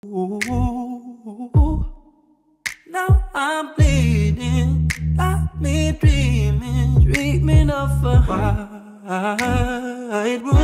Ooh, now I'm bleeding, got me dreaming of a white room.